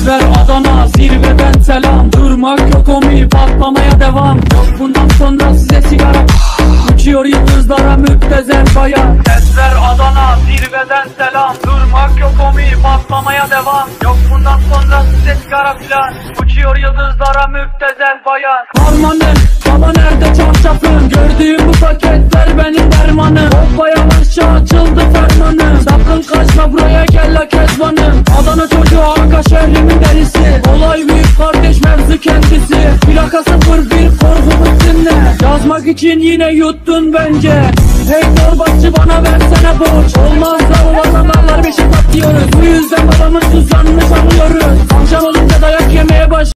Tezver Adana zirveden selam. Durmak yok omi, patlamaya devam. Yok bundan sonra size sigara. Uçuyor yıldızlara müptezel bayan. Tezver Adana zirveden selam. Durmak yok omi, patlamaya devam. Yok bundan sonra size sigara filan. Uçuyor yıldızlara müptezel bayan. Harmanım baba nerede çarşafın? Gördüğüm bu paketler benim dermanım. Hoppa yavaşça açıldı fermanım. Sakın kaçma buraya gel la kezbanım. Adana çocuğu Arka şehrimin delisi. Olay büyük kardeş mevzu kendisi. Plaka 01 korkumuz dinle. Yazmak için yine yuttun bence. Hey torbacı bana versene borç. Olmaz da o vatandaşlar beşik atıyoruz. Bu yüzden babamın tuzlanmış alıyoruz. Akşam olunca dayak yemeye baş